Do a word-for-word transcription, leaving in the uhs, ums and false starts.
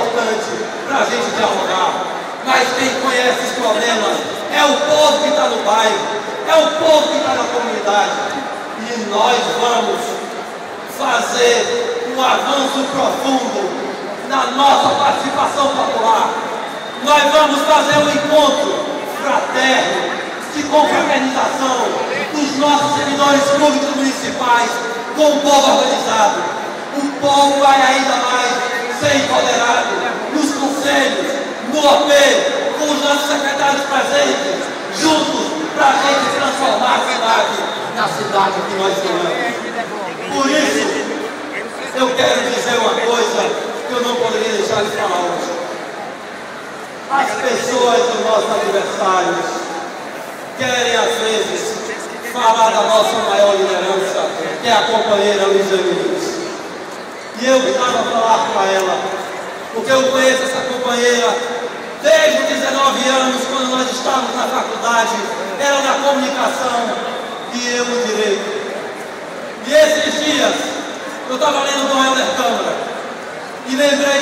importante para a gente dialogar. Mas quem conhece os problemas é o povo que está no bairro, é o povo que está na comunidade. E nós vamos fazer um avanço profundo na nossa participação popular. Nós vamos fazer um encontro fraterno, de confraternização dos nossos servidores públicos municipais com o povo organizado. O povo vai ainda mais ser empoderado nos conselhos, no O P, com os nossos secretários presentes, juntos, para a gente transformar a cidade na cidade que nós sonhamos. Por isso, eu quero dizer uma coisa que eu não poderia deixar de falar hoje. As pessoas dos nossos adversários querem, às vezes, falar da nossa maior liderança, que é a companheira Luísa Muniz. E eu precisava falar para ela, porque eu conheço essa companheira desde os dezenove anos, quando nós estávamos na faculdade, ela na comunicação e eu no direito. E esses dias, eu estava lendo Dom Helder Câmara e lembrei